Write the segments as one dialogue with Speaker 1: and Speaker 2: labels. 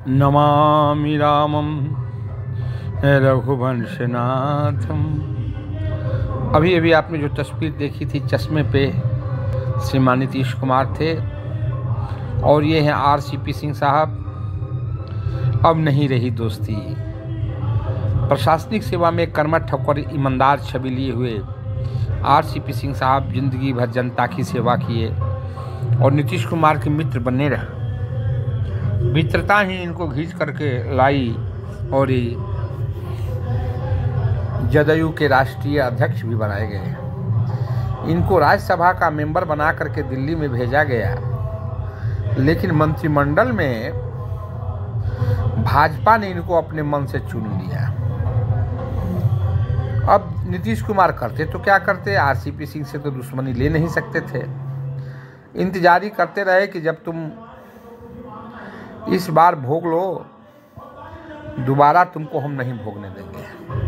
Speaker 1: नमामि रामं रघुवंशनाथम। अभी अभी आपने जो तस्वीर देखी थी, चश्मे पे श्रीमान नीतीश कुमार थे और ये हैं आरसीपी सिंह साहब। अब नहीं रही दोस्ती। प्रशासनिक सेवा में कर्मठ और ईमानदार छवि लिए हुए आरसीपी सिंह साहब जिंदगी भर जनता की सेवा किए और नीतीश कुमार के मित्र बने रहे। मित्रता ही इनको खींच करके लाई और जदयू के राष्ट्रीय अध्यक्ष भी बनाए गए। इनको राज्यसभा का मेंबर बना करके दिल्ली में भेजा गया, लेकिन मंत्रिमंडल में भाजपा ने इनको अपने मन से चुन लिया। अब नीतीश कुमार करते तो क्या करते, आरसीपी सिंह से तो दुश्मनी ले नहीं सकते थे। इंतजारी करते रहे कि जब तुम इस बार भोग लो, दोबारा तुमको हम नहीं भोगने देंगे।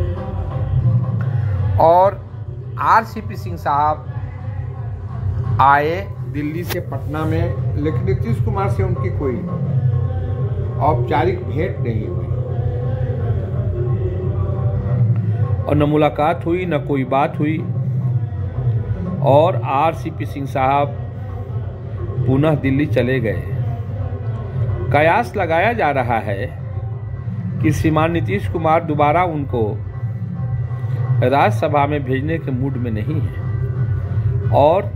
Speaker 1: और आरसीपी सिंह साहब आए दिल्ली से पटना में, लेकिन नीतीश कुमार से उनकी कोई औपचारिक भेंट नहीं हुई और न मुलाकात हुई, न कोई बात हुई। और आरसीपी सिंह साहब पुनः दिल्ली चले गए। कयास लगाया जा रहा है कि श्रीमान नीतीश कुमार दोबारा उनको राज्यसभा में भेजने के मूड में नहीं है और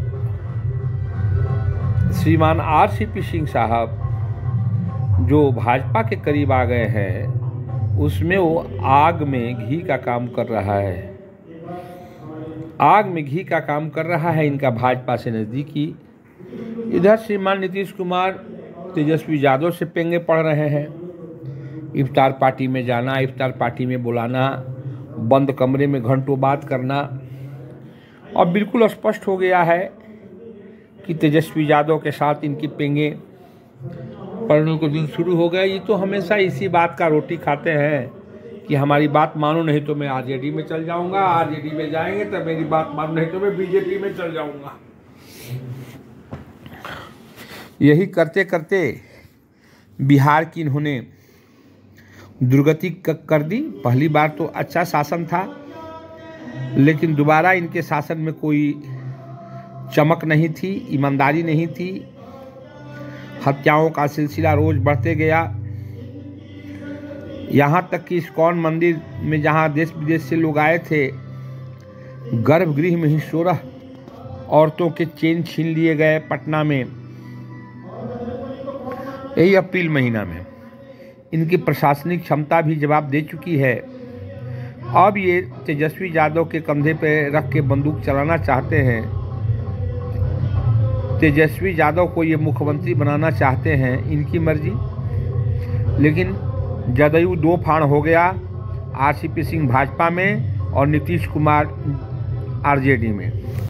Speaker 1: श्रीमान आरसीपी सिंह साहब जो भाजपा के करीब आ गए हैं, उसमें वो आग में घी का काम कर रहा है। आग में घी का काम कर रहा है इनका भाजपा से नज़दीकी। इधर श्रीमान नीतीश कुमार तेजस्वी यादव से पेंगे पड़ रहे हैं। इफ्तार पार्टी में जाना, इफ्तार पार्टी में बुलाना, बंद कमरे में घंटों बात करना। और बिल्कुल स्पष्ट हो गया है कि तेजस्वी यादव के साथ इनकी पेंगे पड़ने के दिन शुरू हो गए। ये तो हमेशा इसी बात का रोटी खाते हैं कि हमारी बात मानो, नहीं तो मैं आरजेडी में चल जाऊंगा, आरजेडी में जाएंगे तब मेरी बात मानो, नहीं तो मैं बीजेपी में चल जाऊंगा। यही करते करते बिहार की इन्होंने दुर्गति कर दी। पहली बार तो अच्छा शासन था, लेकिन दोबारा इनके शासन में कोई चमक नहीं थी, ईमानदारी नहीं थी। हत्याओं का सिलसिला रोज बढ़ते गया। यहाँ तक कि इस्कॉन मंदिर में जहाँ देश विदेश से लोग आए थे, गर्भगृह में ही 16 औरतों के चेन छीन लिए गए पटना में, यही अप्रैल महीना में। इनकी प्रशासनिक क्षमता भी जवाब दे चुकी है। अब ये तेजस्वी यादव के कंधे पे रख के बंदूक चलाना चाहते हैं। तेजस्वी यादव को ये मुख्यमंत्री बनाना चाहते हैं, इनकी मर्जी। लेकिन जदयू दो फाड़ हो गया, आरसीपी सिंह भाजपा में और नीतीश कुमार आरजेडी में।